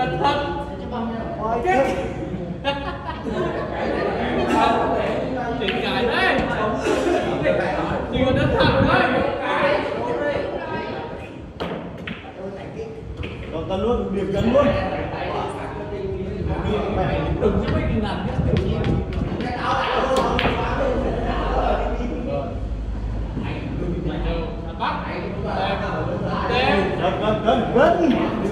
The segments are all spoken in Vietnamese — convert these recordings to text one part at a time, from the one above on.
Thật thật. Chết. Chỉnh cài đấy. Chỉ có đất thẳng thôi. Rồi ta luôn, điểm cân luôn. Đừng chứ mấy cái làm cái tiểu nhiên. Bắt. Cân.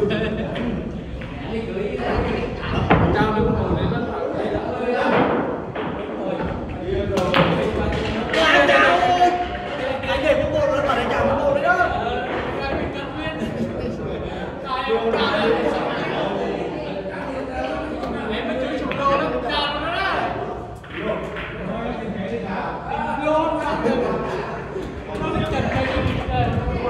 Cao lên một này vẫn thẳng đây đã. Cái này cũng một là phải chạm một đấy đó. Cái mình cân nguyên. Em mới chơi chục đô đó, cao nó đó. Luôn không được. Nó mới chật cái gì đây.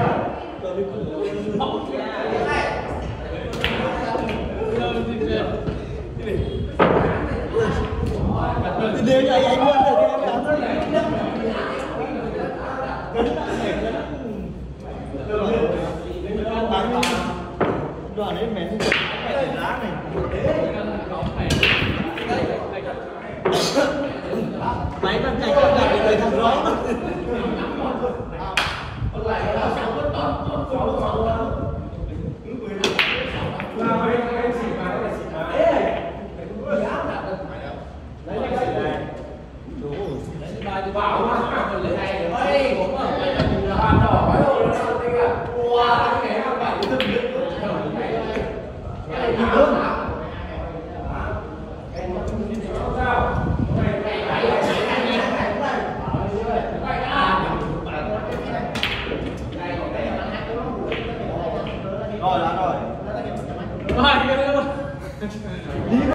Thì đều như anh luôn rồi thì em đóng nó này. Đoạn ấy mẹ lá này. Máy con chạy con gặp người thằng đó. Rồi, đã rồi. Rồi,